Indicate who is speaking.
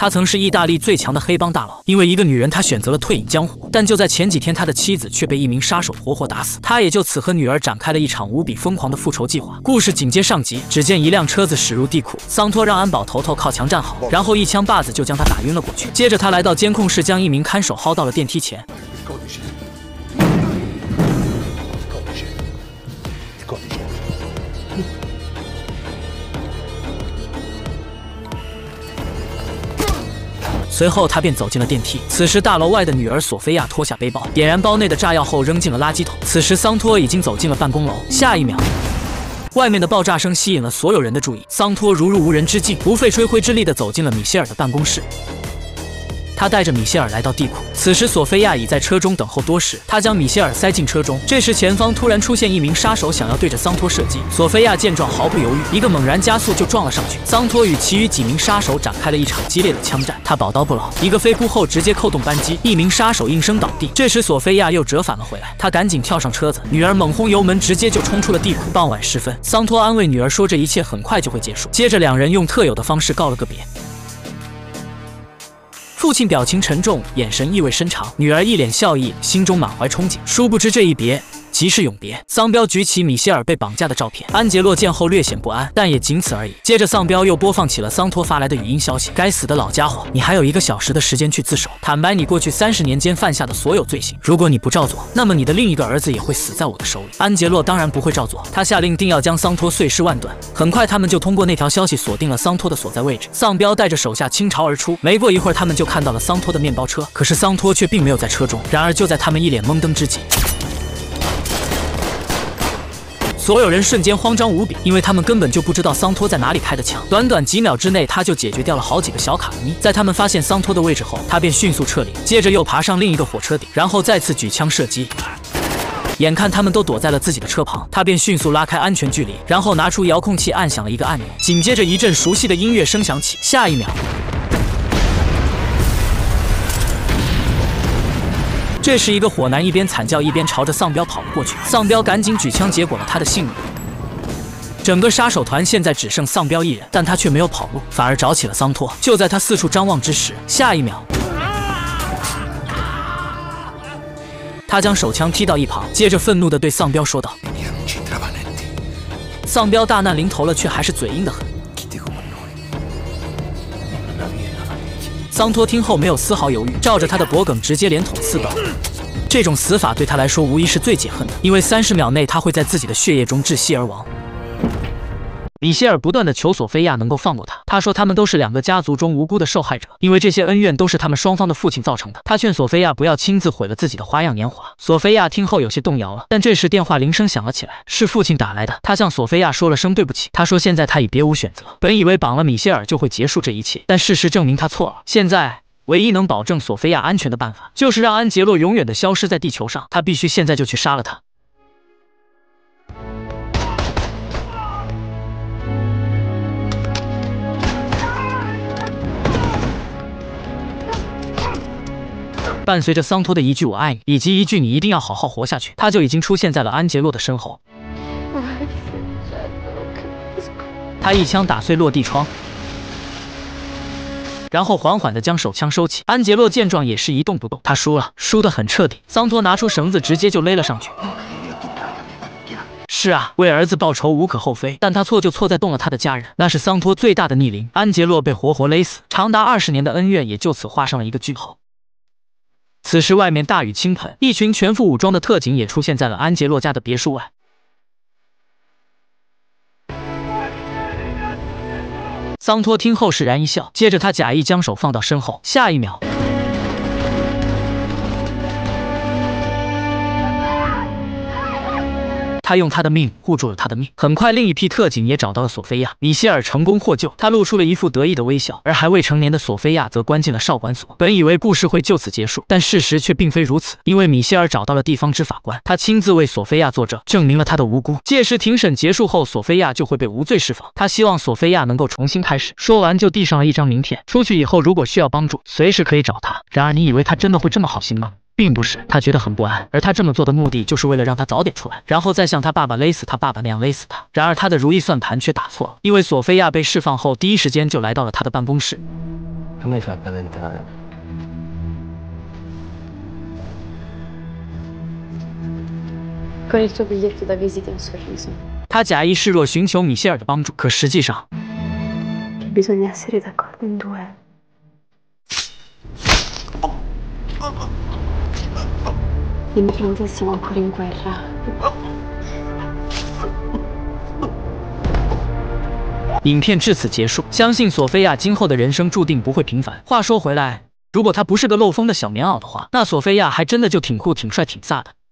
Speaker 1: 他曾是意大利最强的黑帮大佬，因为一个女人，他选择了退隐江湖。但就在前几天，他的妻子却被一名杀手活活打死，他也就此和女儿展开了一场无比疯狂的复仇计划。故事紧接上集，只见一辆车子驶入地库，桑托让安保头头靠墙站好，然后一枪把子就将他打晕了过去。接着他来到监控室，将一名看守薅到了电梯前。 随后，他便走进了电梯。此时，大楼外的女儿索菲亚脱下背包，点燃包内的炸药后扔进了垃圾桶。此时，桑托已经走进了办公楼。下一秒，外面的爆炸声吸引了所有人的注意。桑托如入无人之境，不费吹灰之力地走进了米歇尔的办公室。 他带着米歇尔来到地库，此时索菲亚已在车中等候多时。他将米歇尔塞进车中，这时前方突然出现一名杀手，想要对着桑托射击。索菲亚见状毫不犹豫，一个猛然加速就撞了上去。桑托与其余几名杀手展开了一场激烈的枪战，他宝刀不老，一个飞扑后直接扣动扳机，一名杀手应声倒地。这时索菲亚又折返了回来，她赶紧跳上车子，女儿猛轰油门，直接就冲出了地库。傍晚时分，桑托安慰女儿说这一切很快就会结束。接着两人用特有的方式告了个别。 父亲表情沉重，眼神意味深长；女儿一脸笑意，心中满怀憧憬。殊不知这一别即是永别。桑彪举起米歇尔被绑架的照片，安杰洛见后略显不安，但也仅此而已。接着，桑彪又播放起了桑托发来的语音消息：“该死的老家伙，你还有1个小时的时间去自首，坦白你过去30年间犯下的所有罪行。如果你不照做，那么你的另一个儿子也会死在我的手里。”安杰洛当然不会照做，他下令定要将桑托碎尸万段。很快，他们就通过那条消息锁定了桑托的所在位置。桑彪带着手下倾巢而出，没过一会儿，他们就看到了桑托的面包车，可是桑托却并没有在车中。然而，就在他们一脸懵登之际，所有人瞬间慌张无比，因为他们根本就不知道桑托在哪里开的枪。短短几秒之内，他就解决掉了好几个小卡密。在他们发现桑托的位置后，他便迅速撤离，接着又爬上另一个火车顶，然后再次举枪射击。眼看他们都躲在了自己的车旁，他便迅速拉开安全距离，然后拿出遥控器按响了一个按钮。紧接着一阵熟悉的音乐声响起，下一秒，这时，一个火男一边惨叫一边朝着丧彪跑了过去。丧彪赶紧举枪结果了他的性命。整个杀手团现在只剩丧彪一人，但他却没有跑路，反而找起了桑托。就在他四处张望之时，下一秒，他将手枪踢到一旁，接着愤怒地对丧彪说道：“丧彪大难临头了，却还是嘴硬得很。”桑托听后没有丝毫犹豫，照着他的脖颈直接连捅4刀。这种死法对他来说无疑是最解恨的，因为30秒内他会在自己的血液中窒息而亡。米歇尔不断地求索菲亚能够放过他，他说他们都是2个家族中无辜的受害者，因为这些恩怨都是他们双方的父亲造成的。他劝索菲亚不要亲自毁了自己的花样年华。索菲亚听后有些动摇了，但这时电话铃声响了起来，是父亲打来的。他向索菲亚说了声对不起，他说现在他已别无选择。本以为绑了米歇尔就会结束这一切，但事实证明他错了。现在唯一能保证索菲亚安全的办法，就是让安杰洛永远的消失在地球上。他必须现在就去杀了他。伴随着桑托的一句“我爱你”以及一句“你一定要好好活下去”，他就已经出现在了安杰洛的身后。他一枪打碎落地窗，然后缓缓地将手枪收起。安杰洛见状也是一动不动，他输了，输得很彻底。桑托拿出绳子直接就勒了上去。是啊，为儿子报仇无可厚非，但他错就错在动了他的家人，那是桑托最大的逆鳞。安杰洛被活活勒死，长达20年的恩怨也就此画上了一个句号。此时外面大雨倾盆，一群全副武装的特警也出现在了安杰洛家的别墅外。桑托听后释然一笑，接着他假意将手放到身后，下一秒，他用他的命护住了他的命。很快，另一批特警也找到了索菲亚，米歇尔成功获救，他露出了一副得意的微笑，而还未成年的索菲亚则关进了少管所。本以为故事会就此结束，但事实却并非如此，因为米歇尔找到了地方之法官，他亲自为索菲亚作证，证明了他的无辜。届时庭审结束后，索菲亚就会被无罪释放。他希望索菲亚能够重新开始。说完就递上了一张名片，出去以后如果需要帮助，随时可以找他。然而你以为他真的会这么好心吗？ 并不是，他觉得很不安，而他这么做的目的就是为了让他早点出来，然后再像他爸爸勒死他爸爸那样勒死他。然而他的如意算盘却打错了，因为索菲亚被释放后，第一时间就来到了他的办公室。
Speaker 2: Con il tuo biglietto da visita e un sorriso.
Speaker 1: 他假意示弱，寻求米歇尔的帮助，可实际上
Speaker 2: Bisogna essere d'accordo in due. Dimmi che non siamo ancora in guerra.
Speaker 1: 影片至此结束，相信索菲亚今后的人生注定不会平凡。话说回来，如果她不是个漏风的小棉袄的话，那索菲亚还真的就挺酷、挺帅、挺飒的。